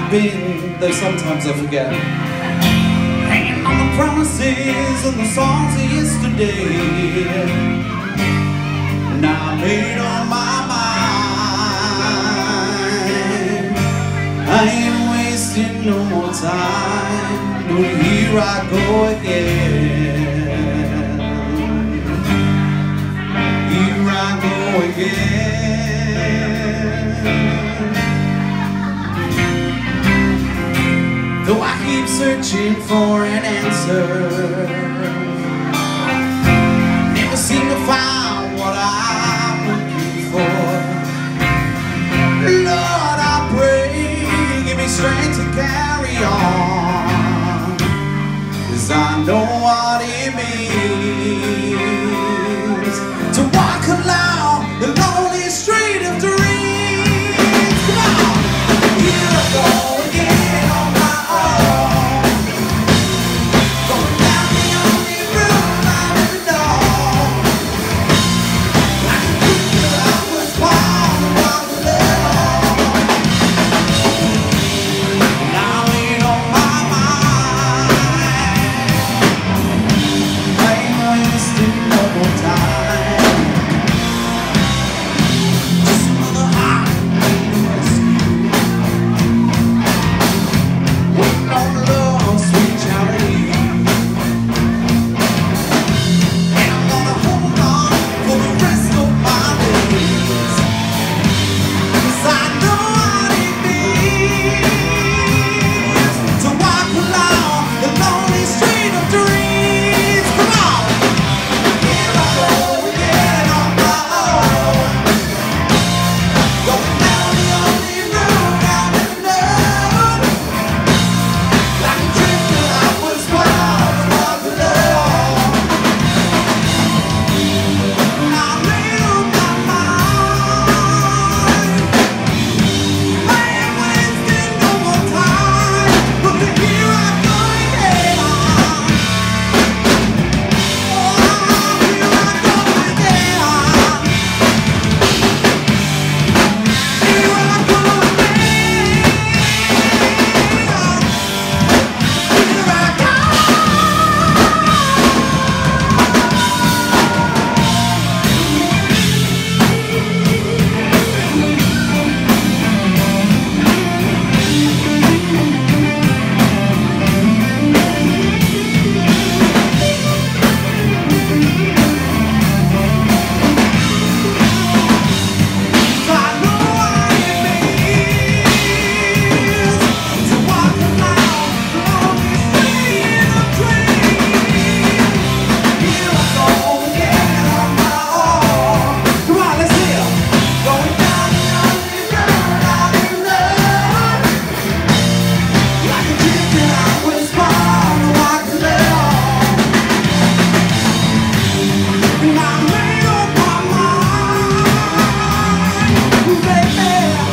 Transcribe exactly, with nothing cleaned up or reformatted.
I've been, though sometimes I forget. Hanging on the promises and the songs of yesterday. And I made up my mind. I ain't wasting no more time. But here I go again. Here I go again. Though I keep searching for an answer, never seem to find what I'm looking for. Lord, I pray, give me strength to carry on, 'cause I know what it means to walk along the lonely street of dreams. Come on, here I go again on my own, going down the only road I ever known. I can feel I was born to walk alone. Now it on my mind, I ain't wasting no more time. Just another heart waiting to rescue, waiting on love's sweet charity. And I'm gonna hold on for the rest of my days, 'cause I know what it means to walk along the lonely street of dreams. Come on, here I go again on my own, going down the only road I've ever known. Like a drifter, I was born to walk alone. I made up my mind, I ain't wasting no more time, but here I go again. Oh, here I go again. Here I go again. Here I go. I know what it means to walk along the lonely street of dreams. Here I go again on my own. Come on, let's hear. Going down the only road I've ever known. Like a drifter, I was born to walk alone. And I made up my mind, baby.